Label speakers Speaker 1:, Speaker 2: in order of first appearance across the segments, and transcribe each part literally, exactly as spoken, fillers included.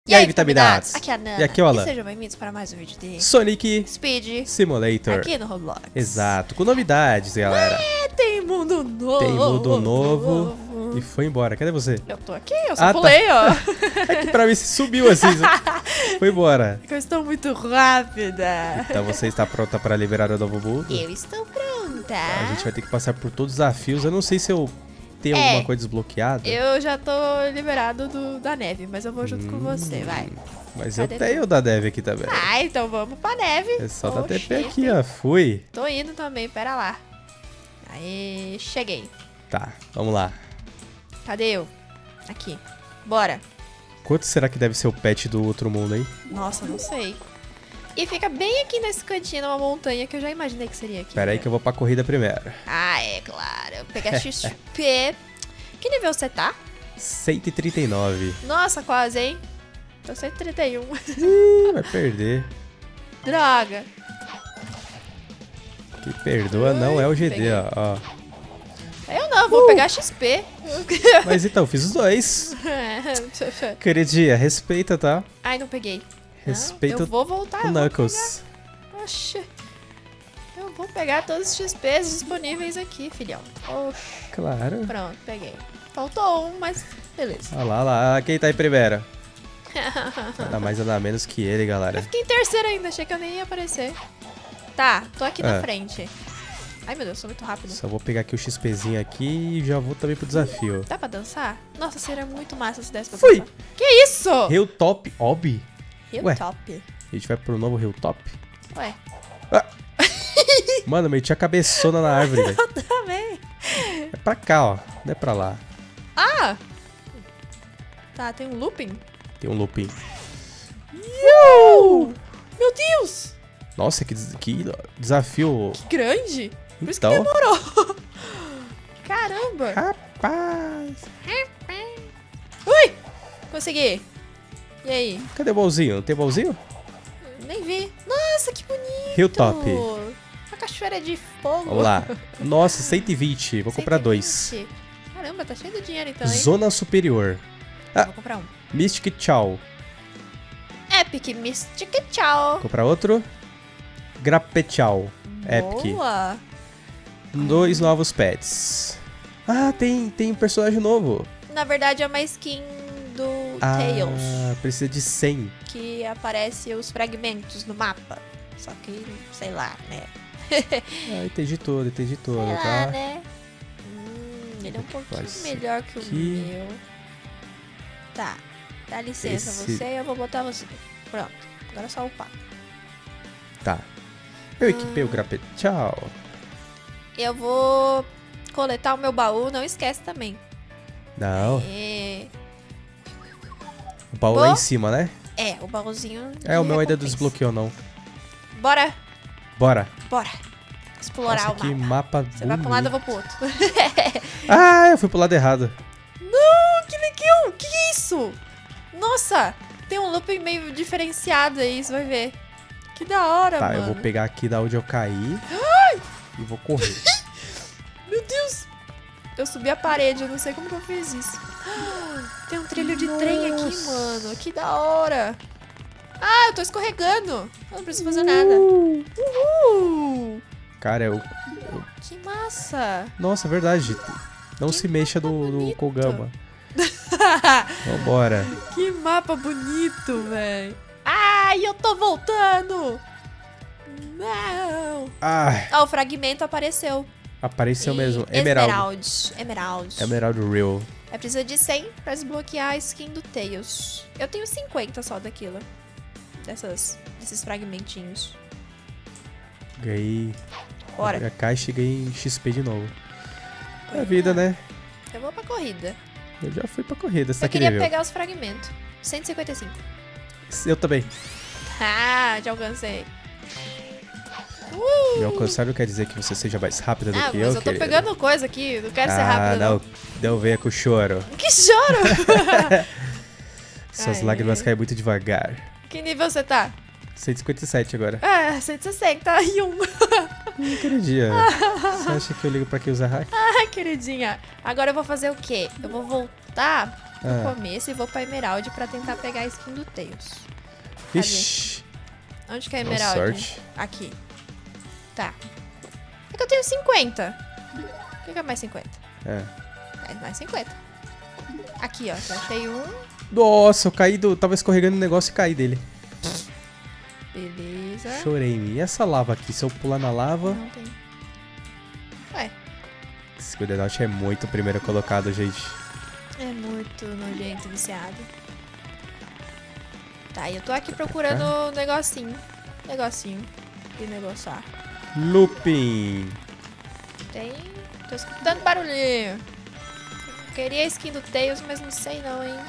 Speaker 1: E, e aí, Vitaminados?
Speaker 2: Aqui é a Nana.
Speaker 1: E aqui é o Alan.
Speaker 2: E sejam bem-vindos para mais um vídeo de
Speaker 1: Sonic
Speaker 2: Speed
Speaker 1: Simulator.
Speaker 2: aqui no Roblox.
Speaker 1: Exato, com novidades, galera.
Speaker 2: É, tem mundo novo.
Speaker 1: Tem mundo novo. E foi embora. Cadê você?
Speaker 2: Eu tô aqui, eu só
Speaker 1: Ah,
Speaker 2: pulei,
Speaker 1: tá.
Speaker 2: ó.
Speaker 1: É que pra mim você subiu assim. Foi embora.
Speaker 2: Eu estou muito rápida.
Speaker 1: Então você está pronta para liberar o novo mundo?
Speaker 2: Eu estou pronta.
Speaker 1: A gente vai ter que passar por todos os desafios. Eu não sei se eu tenho
Speaker 2: É,
Speaker 1: alguma coisa desbloqueada.
Speaker 2: Eu já tô liberado do, da neve, mas eu vou junto
Speaker 1: hum,
Speaker 2: com você, vai.
Speaker 1: Mas
Speaker 2: Cadê
Speaker 1: eu tenho o da neve aqui também.
Speaker 2: Ah, então vamos pra neve.
Speaker 1: É só dar
Speaker 2: Oh,
Speaker 1: T P
Speaker 2: chefe.
Speaker 1: aqui, ó. Fui.
Speaker 2: Tô indo também, pera lá. Aí, cheguei.
Speaker 1: Tá, vamos lá.
Speaker 2: Cadê eu? Aqui. Bora.
Speaker 1: Quanto será que deve ser o pet do outro mundo, hein?
Speaker 2: Nossa, não sei. E fica bem aqui nesse cantinho, numa montanha, que eu já imaginei que seria aqui.
Speaker 1: Pera aí que eu vou pra corrida primeiro.
Speaker 2: Ah, é claro. Eu vou pegar X P. Que nível você tá?
Speaker 1: cento e trinta e nove.
Speaker 2: Nossa, quase, hein? Tô cento e trinta e um.
Speaker 1: Ih, vai perder.
Speaker 2: Droga.
Speaker 1: Que perdoa não é o G D,
Speaker 2: Peguei.
Speaker 1: ó. ó.
Speaker 2: Eu não, vou
Speaker 1: Uh!
Speaker 2: pegar X P.
Speaker 1: Mas então, fiz os dois. Queridinha, respeita, tá?
Speaker 2: Ai, não peguei.
Speaker 1: Respeita
Speaker 2: Não, eu vou voltar.
Speaker 1: o
Speaker 2: eu vou
Speaker 1: Knuckles.
Speaker 2: pegar. Oxi. Eu vou pegar todos os X Ps disponíveis aqui, filhão. Oxi.
Speaker 1: Claro.
Speaker 2: Pronto, peguei. Faltou um, mas beleza.
Speaker 1: Olha lá, olha lá. Quem tá em primeira? Nada mais, nada menos que ele, galera.
Speaker 2: Fiquei em terceiro ainda, achei que eu nem ia aparecer. Tá, tô aqui na
Speaker 1: É.
Speaker 2: frente. Ai, meu Deus, sou muito rápido.
Speaker 1: Só vou pegar aqui o XPzinho aqui e já vou também pro desafio.
Speaker 2: Dá pra dançar? Nossa, seria muito massa se desse pra
Speaker 1: Fui!
Speaker 2: dançar. Que isso?
Speaker 1: Hilltop Ob? Ué.
Speaker 2: Hilltop.
Speaker 1: A gente vai pro novo Hilltop?
Speaker 2: Ué,
Speaker 1: Mano, meio tinha cabeçona na árvore, velho.
Speaker 2: eu também.
Speaker 1: É pra cá, ó. Não é pra lá.
Speaker 2: Ah! Tá, tem um looping?
Speaker 1: Tem um looping.
Speaker 2: Uh! Meu Deus!
Speaker 1: Nossa, que, des- que desafio.
Speaker 2: Que grande! Por isso que
Speaker 1: Então,
Speaker 2: demorou. Caramba!
Speaker 1: rapaz.
Speaker 2: Ui! Consegui. E aí?
Speaker 1: Cadê o bolzinho? Não tem bolzinho?
Speaker 2: Nem vi. Nossa, que bonito!
Speaker 1: Hilltop.
Speaker 2: Uma cachoeira de fogo.
Speaker 1: Vamos lá. Nossa, cento e vinte. Vou comprar dois.
Speaker 2: cento e vinte. Caramba, tá cheio de dinheiro então, hein?
Speaker 1: Zona Superior. Ah.
Speaker 2: Vou comprar um.
Speaker 1: Mystic Chow.
Speaker 2: Epic Mystic Tchau.
Speaker 1: Comprar outro. Grapechal. Epic.
Speaker 2: Boa.
Speaker 1: Dois novos pets. Ah, tem, tem um personagem novo.
Speaker 2: Na verdade é uma skin do
Speaker 1: Ah,
Speaker 2: Tails,
Speaker 1: precisa de cem.
Speaker 2: que aparece os fragmentos no mapa. Só que, sei lá, né?
Speaker 1: Ah, entendi tudo, entendi tudo,
Speaker 2: Sei lá,
Speaker 1: tá?
Speaker 2: né? Hum, ele é um pouquinho
Speaker 1: Faz
Speaker 2: melhor que o
Speaker 1: aqui.
Speaker 2: meu. Tá, dá licença
Speaker 1: Esse-
Speaker 2: você e eu vou botar você. Pronto, agora é só upar.
Speaker 1: Tá. Eu equipei o Grapechal.
Speaker 2: Eu vou coletar o meu baú, não esquece também.
Speaker 1: Não,
Speaker 2: É,
Speaker 1: o baú lá
Speaker 2: Vou-
Speaker 1: em cima, né?
Speaker 2: é o baúzinho.
Speaker 1: É,
Speaker 2: de
Speaker 1: o meu ainda
Speaker 2: recompensa.
Speaker 1: desbloqueou, não.
Speaker 2: Bora,
Speaker 1: Bora.
Speaker 2: bora. Explorar
Speaker 1: Nossa,
Speaker 2: o
Speaker 1: que
Speaker 2: mapa.
Speaker 1: mapa
Speaker 2: Você vai pra um lado, eu
Speaker 1: bonito.
Speaker 2: vou pro outro.
Speaker 1: Ah, eu fui pro lado errado.
Speaker 2: Não, que legal! Que é isso? Nossa, tem um looping meio diferenciado aí, você vai ver. Que da hora,
Speaker 1: Tá,
Speaker 2: mano.
Speaker 1: eu vou pegar aqui da onde eu caí. E vou correr.
Speaker 2: Meu Deus! Eu subi a parede, eu não sei como que eu fiz isso. Tem um trilho de trem aqui,
Speaker 1: Nossa.
Speaker 2: mano. Que da hora. Ah, eu tô escorregando. Eu não preciso fazer nada.
Speaker 1: Uh.
Speaker 2: Uhul!
Speaker 1: Cara, eu...
Speaker 2: Que massa!
Speaker 1: Nossa, é verdade. Não
Speaker 2: Que
Speaker 1: se mexa do, do
Speaker 2: bonito.
Speaker 1: Kogama. Vambora.
Speaker 2: Que mapa bonito, velho. Ai, eu tô voltando! Não!
Speaker 1: Ah,
Speaker 2: Ah, o fragmento apareceu.
Speaker 1: apareceu
Speaker 2: E
Speaker 1: mesmo. Emerald.
Speaker 2: Emerald. Emerald.
Speaker 1: Emerald Real.
Speaker 2: É preciso de cem pra desbloquear a skin do Tails. Eu tenho cinquenta só daquilo. Dessas, desses fragmentinhos.
Speaker 1: Ganhei
Speaker 2: Bora.
Speaker 1: a caixa e ganhei X P de novo. É a vida, né?
Speaker 2: Eu vou pra corrida.
Speaker 1: Eu já fui pra corrida. Você
Speaker 2: Eu
Speaker 1: tá que
Speaker 2: queria
Speaker 1: nível?
Speaker 2: pegar os fragmentos. cento e cinquenta e cinco.
Speaker 1: Eu também.
Speaker 2: Ah, já alcancei.
Speaker 1: Me alcançar não quer dizer que você seja mais rápida do
Speaker 2: Ah,
Speaker 1: que
Speaker 2: mas
Speaker 1: eu,
Speaker 2: eu tô
Speaker 1: querida.
Speaker 2: pegando coisa aqui. Não quero ser
Speaker 1: Ah,
Speaker 2: rápida, não.
Speaker 1: não. Não venha com choro.
Speaker 2: Que choro!
Speaker 1: Suas
Speaker 2: Ai,
Speaker 1: lágrimas
Speaker 2: ai.
Speaker 1: caem muito devagar.
Speaker 2: Que nível você tá?
Speaker 1: cento e cinquenta e sete agora.
Speaker 2: Ah, cento e sessenta e um.
Speaker 1: Hum, queridinha. Você acha que eu ligo pra quem usa hack?
Speaker 2: Ai, queridinha. Agora eu vou fazer o quê? Eu vou voltar no
Speaker 1: Ah.
Speaker 2: começo e vou pra Emerald pra tentar pegar a skin do Tails.
Speaker 1: Ixi.
Speaker 2: Onde que é a
Speaker 1: Boa
Speaker 2: Emerald?
Speaker 1: sorte.
Speaker 2: Aqui. Tá. É que eu tenho cinquenta. O que que é mais cinquenta?
Speaker 1: É.
Speaker 2: É mais cinquenta. Aqui, ó. Já achei um.
Speaker 1: Nossa, eu caí do... Tava escorregando o negócio e caí dele.
Speaker 2: Beleza.
Speaker 1: Chorei-me. E essa lava aqui? Se eu pular na lava...
Speaker 2: Não tem. Ué,
Speaker 1: Esse Goldenrod é muito primeiro colocado, gente.
Speaker 2: é muito nojento, viciado. Tá, e eu tô aqui procurando o negocinho. Negocinho. E negociar.
Speaker 1: Looping.
Speaker 2: Tem. Tô escutando barulhinho. Queria a skin do Tails, mas não sei não, hein.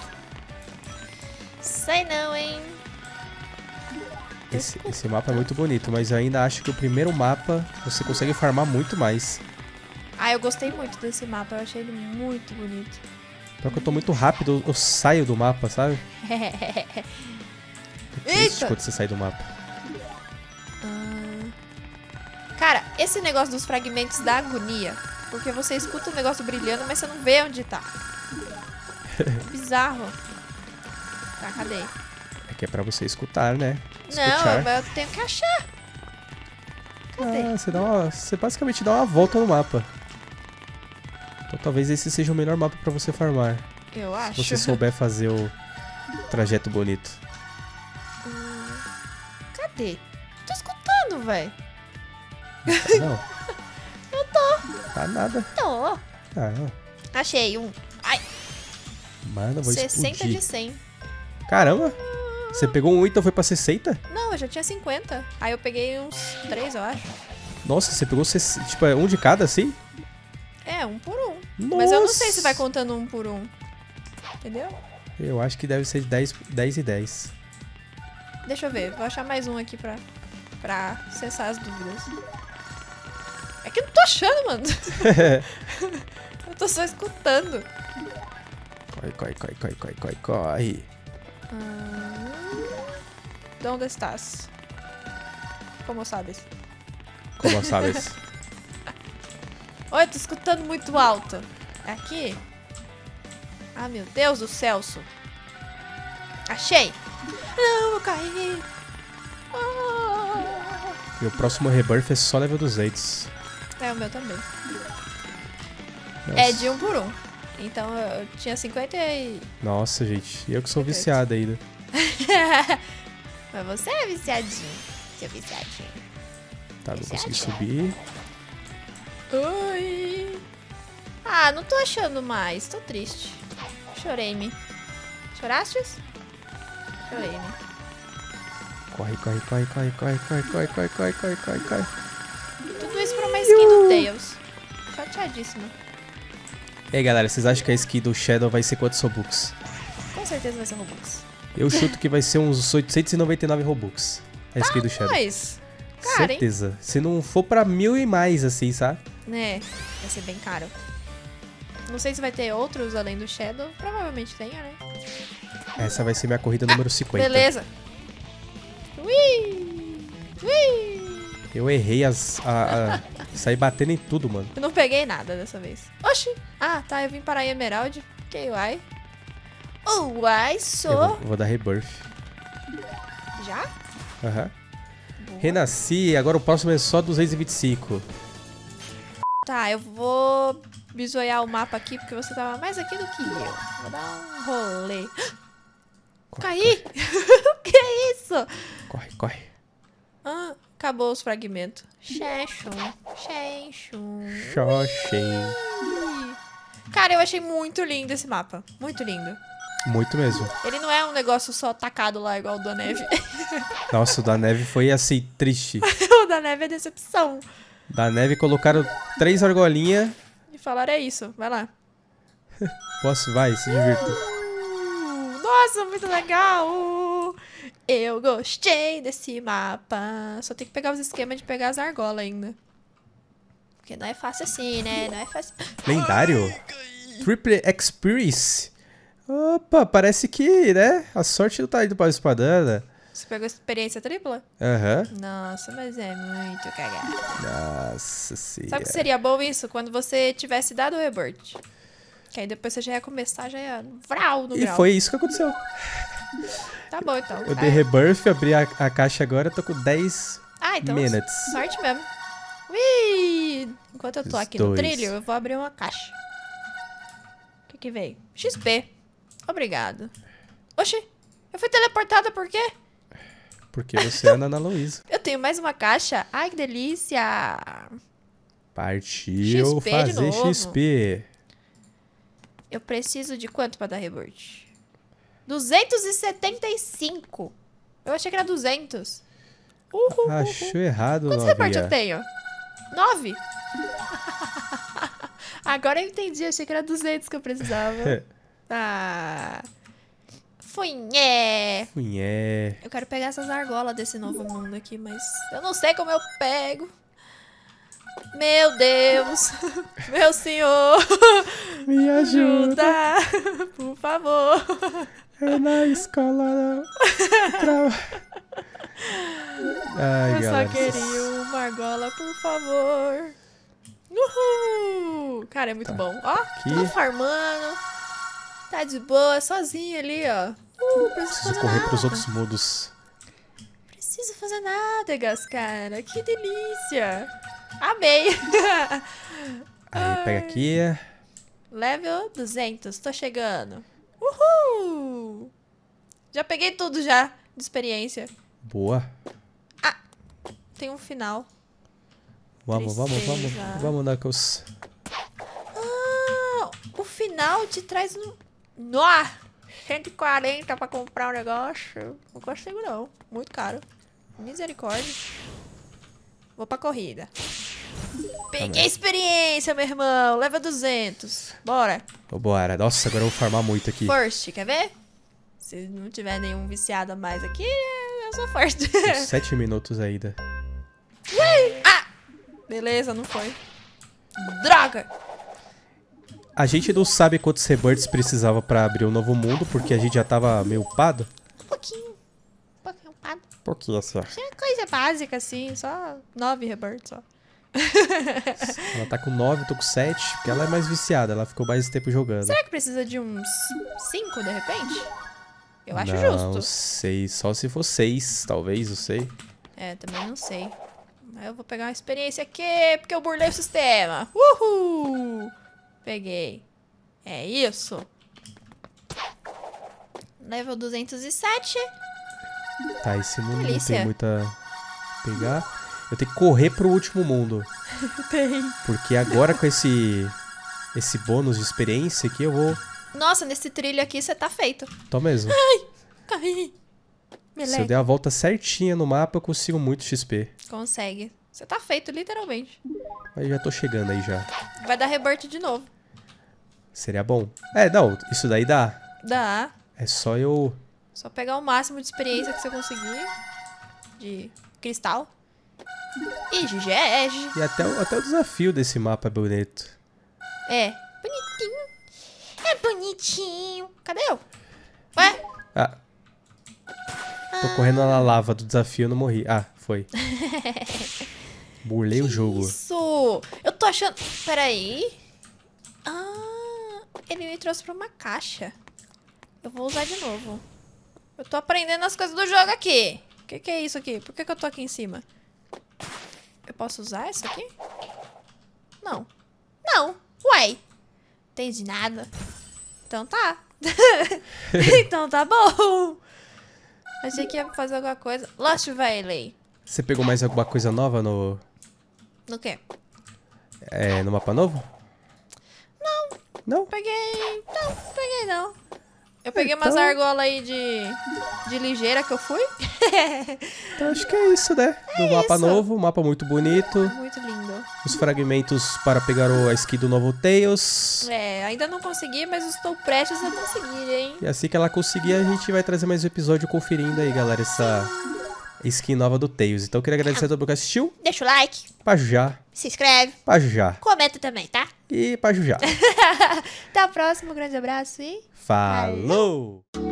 Speaker 2: Sei não, hein.
Speaker 1: Esse, esse mapa é muito bonito, mas eu ainda acho que o primeiro mapa você consegue farmar muito mais.
Speaker 2: Ah, eu gostei muito desse mapa. Eu achei ele muito bonito.
Speaker 1: Só que eu tô muito rápido, eu, eu saio do mapa, sabe? É triste
Speaker 2: Eita!
Speaker 1: quando você sai do mapa.
Speaker 2: Ah. Cara, esse negócio dos fragmentos dá agonia. Porque você escuta o negócio brilhando, mas você não vê onde tá. Bizarro. Tá, cadê?
Speaker 1: É que é pra você escutar, né?
Speaker 2: Não,
Speaker 1: Escutar.
Speaker 2: mas eu tenho que achar. Cadê?
Speaker 1: Ah, você, dá uma, você basicamente dá uma volta no mapa. Então talvez esse seja o melhor mapa pra você farmar.
Speaker 2: Eu acho.
Speaker 1: Se você souber fazer o trajeto bonito.
Speaker 2: Hum, cadê? Tô escutando, velho.
Speaker 1: Não. Eu tô. Tá nada.
Speaker 2: Tô.
Speaker 1: Ah, não.
Speaker 2: Achei um. Ai,
Speaker 1: Mano, eu vou
Speaker 2: sessenta
Speaker 1: explodir.
Speaker 2: de cem.
Speaker 1: Caramba. Você pegou um então foi pra sessenta?
Speaker 2: Não, eu já tinha cinquenta. Aí eu peguei uns três, eu acho.
Speaker 1: Nossa, você pegou sessenta, tipo, é um de cada assim?
Speaker 2: É, um por um.
Speaker 1: Nossa.
Speaker 2: Mas eu não sei se vai contando um por um. Entendeu?
Speaker 1: Eu acho que deve ser de dez, dez e dez.
Speaker 2: Deixa eu ver, vou achar mais um aqui pra, pra cessar as dúvidas. É que eu não tô achando, mano. Eu tô só escutando.
Speaker 1: Corre, corre, corre, corre, corre, corre, corre.
Speaker 2: Hum, onde estás? Como sabes?
Speaker 1: Como sabes?
Speaker 2: Oi, tô escutando muito alto. É aqui? Ah, meu Deus do Celso. Achei. Não, eu caí. Ah.
Speaker 1: E o próximo rebirth é só level duzentos.
Speaker 2: É, o meu também.
Speaker 1: Nossa.
Speaker 2: É de um por um. Então eu tinha cinquenta e...
Speaker 1: Nossa, gente. Eu que sou
Speaker 2: Perfeito.
Speaker 1: viciado ainda.
Speaker 2: Mas você é viciadinho. Seu viciadinho.
Speaker 1: Tá, não consegui
Speaker 2: Viciadinho.
Speaker 1: subir.
Speaker 2: Ui. Ah, não tô achando mais. Tô triste. Chorei-me. Chorastes? Chorei-me.
Speaker 1: Corre, corre, corre, corre, corre, corre, corre, corre, corre, corre, corre, corre.
Speaker 2: Tudo isso pra uma skin do Tails. Chateadíssima.
Speaker 1: E aí, galera, vocês acham que a skin do Shadow vai ser quantos Robux?
Speaker 2: Com certeza vai ser Robux.
Speaker 1: Eu chuto que vai ser uns oitocentos e noventa e nove Robux. A skin do Shadow.
Speaker 2: Mas, cara, hein?
Speaker 1: Certeza. Se não for pra mil e mais, assim, sabe?
Speaker 2: Né, vai ser bem caro. Não sei se vai ter outros além do Shadow. Provavelmente tenha, né?
Speaker 1: Essa vai ser minha corrida número cinquenta.
Speaker 2: Beleza. Ui! Ui!
Speaker 1: Eu errei as... A, a, saí batendo em tudo, mano.
Speaker 2: Eu não peguei nada dessa vez. Oxi! Ah, tá, eu vim parar em Emerald. Que uai. Uai,
Speaker 1: Eu
Speaker 2: sou.
Speaker 1: vou, vou dar rebirth.
Speaker 2: Já?
Speaker 1: Aham.
Speaker 2: Boa.
Speaker 1: Renasci, agora o próximo é só duzentos e vinte e cinco.
Speaker 2: Tá, eu vou bisoiar o mapa aqui, porque você tava mais aqui do que eu. Vou dar um rolê.
Speaker 1: Corre,
Speaker 2: Caí! O que é isso?
Speaker 1: Corre, corre.
Speaker 2: Ah, acabou os fragmentos. Xexum, xexum.
Speaker 1: Xoxen.
Speaker 2: Cara, eu achei muito lindo esse mapa. Muito lindo.
Speaker 1: Muito mesmo.
Speaker 2: Ele não é um negócio só tacado lá, igual o da neve.
Speaker 1: Nossa, o da neve foi assim, triste.
Speaker 2: O da neve é decepção.
Speaker 1: Da neve colocaram três argolinhas.
Speaker 2: E falaram, é isso, vai lá.
Speaker 1: Posso? Vai, se divirta.
Speaker 2: Uh, nossa, muito legal! Eu gostei desse mapa. Só tem que pegar os esquemas de pegar as argolas ainda. Porque não é fácil assim, né? Não é fácil.
Speaker 1: Lendário? Triple Experience? Opa, parece que, né? A sorte não tá indo para a espadana.
Speaker 2: Você pegou experiência tripla?
Speaker 1: Aham.
Speaker 2: Nossa, mas é muito cagado.
Speaker 1: Nossa
Speaker 2: Sabe o
Speaker 1: senhora.
Speaker 2: que seria bom isso? Quando você tivesse dado o rebirth. Que aí depois você já ia começar, já ia vral no
Speaker 1: E
Speaker 2: grau.
Speaker 1: foi isso que aconteceu.
Speaker 2: Tá bom, então.
Speaker 1: Eu dei rebirth, abri a, a caixa agora, tô com dez
Speaker 2: Ah, então
Speaker 1: minutes.
Speaker 2: sorte mesmo. Ui! Enquanto eu tô
Speaker 1: Os
Speaker 2: aqui no
Speaker 1: dois.
Speaker 2: trilho, eu vou abrir uma caixa. O que que veio? X P. Obrigado. Oxi, eu fui teleportada por quê?
Speaker 1: Porque você é a Ana Luísa.
Speaker 2: Eu tenho mais uma caixa. Ai, que delícia.
Speaker 1: Partiu
Speaker 2: X P de
Speaker 1: fazer
Speaker 2: novo.
Speaker 1: X P.
Speaker 2: Eu preciso de quanto pra dar rebirth? duzentos e setenta e cinco. Eu achei que era duzentos. Uhul.
Speaker 1: Achou errado,
Speaker 2: Quantos rebirth eu
Speaker 1: novinha.
Speaker 2: tenho? nove? Agora eu entendi. Achei que era duzentos que eu precisava. Ah. Funhé.
Speaker 1: Funhé.
Speaker 2: Eu quero pegar essas argolas desse novo mundo aqui, mas eu não sei como eu pego. Meu Deus. Meu senhor.
Speaker 1: Me ajuda.
Speaker 2: Ajuda. Por favor.
Speaker 1: É na escola. Tra... Ai,
Speaker 2: Eu
Speaker 1: galera.
Speaker 2: só queria uma argola, por favor. Uhul. Cara, é muito bom. Ó, tô farmando. Tá de boa, sozinho ali, ó. Uh, preciso,
Speaker 1: Preciso
Speaker 2: fazer
Speaker 1: correr
Speaker 2: nada.
Speaker 1: pros outros mundos.
Speaker 2: Preciso fazer nada, Gascara. Que delícia. Amei.
Speaker 1: Aí, pega aqui.
Speaker 2: Level duzentos, tô chegando. Uhul. Já peguei tudo já de experiência.
Speaker 1: Boa.
Speaker 2: Tem um final.
Speaker 1: Vamos, vamos, vamos.
Speaker 2: Tristeza.
Speaker 1: Vamos, Knuckles.
Speaker 2: Ah, o final te traz um... Nó! cento e quarenta pra comprar um negócio. Não consigo não. Muito caro. Misericórdia. Vou pra corrida. Peguei experiência, meu irmão. Leva duzentos. Bora.
Speaker 1: Vambora. Nossa, agora eu vou farmar muito aqui.
Speaker 2: First, quer ver? Se não tiver nenhum viciado a mais aqui, eu sou first.
Speaker 1: Tem sete minutos ainda.
Speaker 2: Ah! Beleza, não foi. Droga!
Speaker 1: A gente não sabe quantos rebirths precisava pra abrir um novo mundo, porque a gente já tava meio upado.
Speaker 2: Um pouquinho. Um pouquinho, pá.
Speaker 1: Pouquinho assim, ó.
Speaker 2: É coisa básica, assim. Só nove rebirths, só.
Speaker 1: Ela tá com nove, eu tô com sete, porque ela é mais viciada, ela ficou mais tempo jogando.
Speaker 2: Será que precisa de uns cinco, de repente? Eu acho
Speaker 1: Não
Speaker 2: justo.
Speaker 1: sei, só se for seis, talvez, não sei.
Speaker 2: É, também não sei. Mas eu vou pegar uma experiência aqui, porque eu burlei o sistema. Uhul! Peguei. É isso. Level duzentos e sete.
Speaker 1: Tá, esse mundo não
Speaker 2: Delícia.
Speaker 1: tem muita... pegar. Eu tenho que correr pro último mundo.
Speaker 2: Tem.
Speaker 1: Porque agora com esse... esse bônus de experiência aqui, eu vou...
Speaker 2: Nossa, nesse trilho aqui você tá feito.
Speaker 1: Tô mesmo.
Speaker 2: Caí.
Speaker 1: Se eu
Speaker 2: Meleque.
Speaker 1: der a volta certinha no mapa, eu consigo muito X P.
Speaker 2: Consegue. Você tá feito, literalmente.
Speaker 1: Mas já tô chegando aí já.
Speaker 2: Vai dar rebirth de novo.
Speaker 1: Seria bom. É, não, isso daí dá.
Speaker 2: Dá.
Speaker 1: É só eu...
Speaker 2: Só pegar o máximo de experiência que você conseguir. De cristal. E G G.
Speaker 1: E até o, até o desafio desse mapa é bonito.
Speaker 2: É. Bonitinho. É bonitinho. Cadê eu? Ué?
Speaker 1: Ah. Tô correndo na lava do desafio, eu não morri. Ah, foi. Burlei o jogo.
Speaker 2: Isso. Eu tô achando... Peraí. Ah, ele me trouxe pra uma caixa. Eu vou usar de novo. Eu tô aprendendo as coisas do jogo aqui. O que, que é isso aqui? Por que, que eu tô aqui em cima? Eu posso usar isso aqui? Não. Não. Ué. Entendi nada. Então tá. Então tá bom. Achei que ia fazer alguma coisa. Lost Valley.
Speaker 1: Você pegou mais alguma coisa nova no...
Speaker 2: No quê?
Speaker 1: É, no mapa novo?
Speaker 2: Não.
Speaker 1: Não?
Speaker 2: Peguei... Não, peguei não. Eu peguei umas
Speaker 1: Então-
Speaker 2: argolas aí de... De ligeira que eu fui.
Speaker 1: Então acho que é isso, né? Do mapa
Speaker 2: isso.
Speaker 1: novo, mapa muito bonito.
Speaker 2: Muito lindo.
Speaker 1: Os fragmentos para pegar o, a skin do novo Tails.
Speaker 2: É, ainda não consegui, mas estou prestes a conseguir, hein?
Speaker 1: E assim que ela conseguir, a gente vai trazer mais um episódio conferindo aí, galera, essa skin nova do Tails. Então eu queria agradecer a todo mundo que assistiu.
Speaker 2: Deixa o like,
Speaker 1: Pra já,
Speaker 2: se inscreve,
Speaker 1: pra já
Speaker 2: comenta também, tá?
Speaker 1: e pra já.
Speaker 2: Até a próxima, um grande abraço e...
Speaker 1: Falou!